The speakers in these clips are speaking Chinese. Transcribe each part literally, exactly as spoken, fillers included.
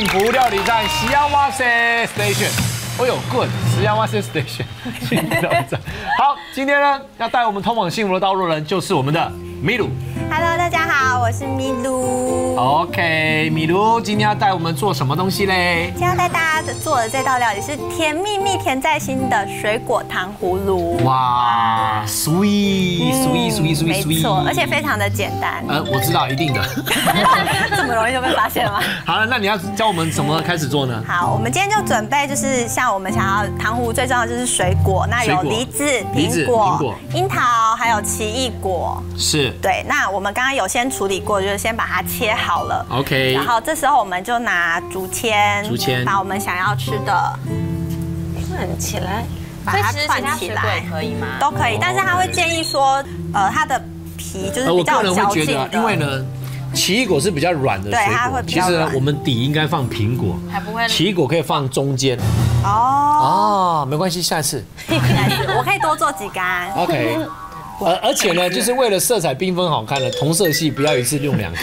福料理站西洋哇塞 Station。哦呦 ，Good， 西洋哇塞 Station。好，今天呢要带我们通往幸福的道路的人就是我们的米鲁。 Hello， 大家好，我是米鲁。 OK， 米鲁今天要带我们做什么东西嘞？ 今天要带大家做的这道料理是甜蜜蜜甜在心的水果糖葫芦。 哇 ，sweet sweet sweet sweet 没 sweet， 错，而且非常的简单。 呃，我知道，一定的。 这么容易就被发现了吗？ 好了，那你要教我们怎么开始做呢？ 好，我们今天就准备就是像我们想要糖葫芦最重要的就是水果，那有梨子、苹果、樱桃，还有奇异果。是。对，那我们刚刚有先处理过，就是先把它切好了。OK。然后这时候我们就拿竹签，竹签把我们想要吃的串起来， 把它串起来，可以吗？都可以，但是他会建议说，呃，它的皮就是比较有嚼劲的， 因为呢。奇异果是比较软的水果，其实呢，我们底应该放苹果，还不会。奇异果可以放中间。哦。哦，没关系，下次。 我可以多做几干。 OK。而而且呢，就是为了色彩缤纷好看的同色系，不要一次用两颗。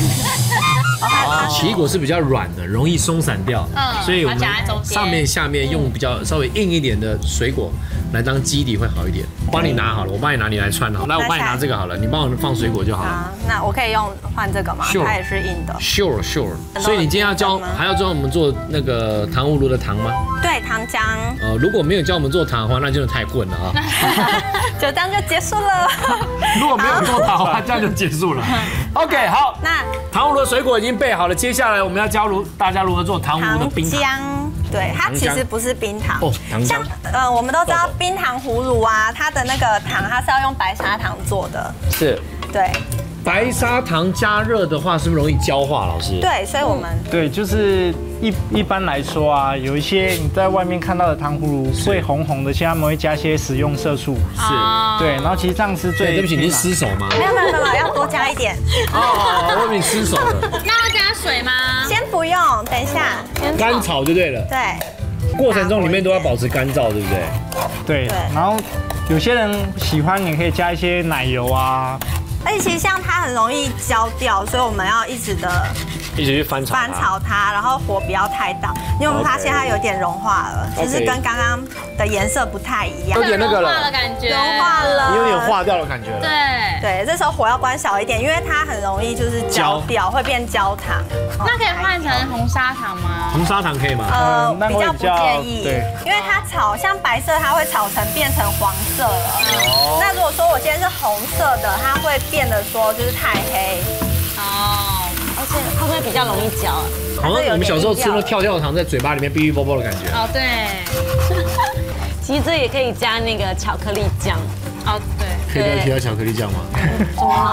奇异果是比较软的，容易松散掉，所以我们上面下面用比较稍微硬一点的水果来当基底会好一点。我帮你拿好了，我帮你拿，你来串好。来，我帮你拿这个好了，你帮我放水果就好了。 那我可以用换这个吗？它也是硬的。 Sure sure。所以你今天要教还要教我们做那个糖葫芦的糖吗？ 对，糖浆。 呃，如果没有教我们做糖的话，那真的太混了啊。 就这样就结束了。 如果没有做糖的话，这样就结束了。OK， 好。那糖葫芦的水果已经备好了，接下来我们要教如大家如何做糖葫芦的冰糖。 对，它其实不是冰糖。 哦，糖浆。 像呃，我们都知道冰糖葫芦啊，它的那个糖它是要用白砂糖做的。是。对。 白砂糖加热的话，是不是容易焦化？老师。 对，所以我们对，就是一一般来说啊，有一些你在外面看到的糖葫芦会红红的，其实他们会加些食用色素。是。对，然后其实这样是最…… 对不起，你是失手吗？ 没有没有没有，要多加一点。 哦，我以为你失手了。 那要加水吗？ 先不用，等一下。 干炒就对了。 对。 过程中里面都要保持干燥，对不对？ 对。然后有些人喜欢，你可以加一些奶油啊。 而且其实像它很容易焦掉，所以我们要一直的一直去翻炒翻炒它，然后火不要太大。你有没有发现它有点融化了？就是跟刚刚的颜色不太一样， 有点那个了， 感觉融化了， 你有点化掉的感觉了。 对对，这时候火要关小一点，因为它很容易就是焦掉，会变焦糖。 那可以换成红砂糖吗？ 红砂糖可以吗？ 呃，比较不建议，对，因为它炒像白色，它会炒成变成黄色了。那如果说我今天是红色的，它会变得说就是太黑。 哦，而且会不会比较容易焦啊？ 好像我们小时候吃那跳跳糖在嘴巴里面哔哔啵啵的感觉。 哦，对。 其实这也可以加那个巧克力酱。 哦，对。 可以加巧克力酱吗？ 怎么？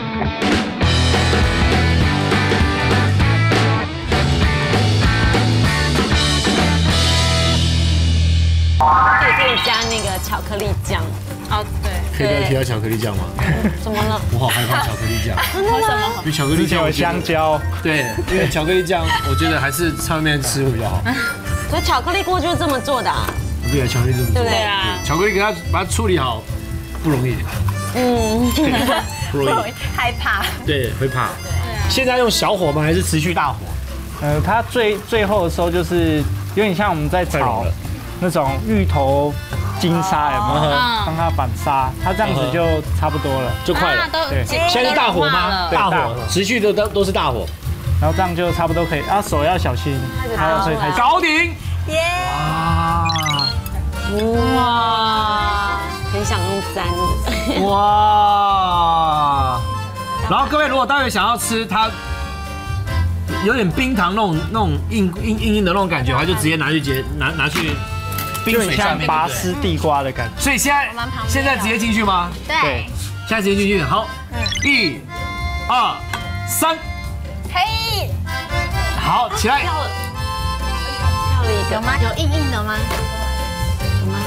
也可以加那个巧克力酱。 哦，对。 可以加巧克力酱吗？ 怎么了？ 我好害怕巧克力酱。 真的吗？ 因为巧克力酱有香蕉。 对，因为巧克力酱，我觉得还是在外面吃会比较好。 所以巧克力锅就是这么做的啊。 对啊，巧克力这么做。 对啊。 巧克力给它把它处理好不容易。 嗯。 不容易。 害怕。对， 会怕。对啊。现在用小火吗？还是持续大火？ 呃，它最最后的时候就是有点像我们在炒那种芋头。金沙有没有？让它反沙，它这样子就差不多了， 就快了。 对， 现在是大火吗？大火，持续的都都是大火， 然后这样就差不多可以。啊，手要小心，它会太搞定。 耶！ 哇哇，很想用沾。 哇！然后各位，如果待会想要吃它有点冰糖那种那种硬硬硬硬的那种感觉的话，就直接拿去接拿拿去。 就很像拔丝地瓜的感觉， 所以现在现在直接进去吗？ 对， 现在直接进去。好，一、二、三， 嘿， 好，起来。 跳了，跳了一个， 有吗？有硬硬的吗？ 有吗？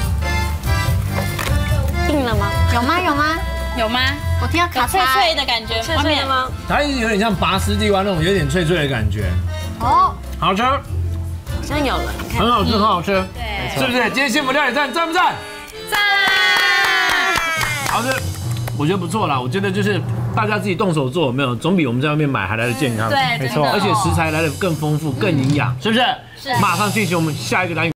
硬了吗？ 有吗？有吗？ 有吗？ 我听到卡脆脆的感觉， 脆脆的吗？ 它有点像拔丝地瓜那种有点脆脆的感觉。哦，好吃。 好像有了， 很好吃，很好吃，对，是不是？今天幸福料理站赞不赞？ 赞！ 好吃，我觉得不错啦。我觉得就是大家自己动手做，有没有？总比我们在外面买还来的健康。 对， 没错， 而且食材来的更丰富、更营养，是不是？ 是。 马上进行我们下一个单元。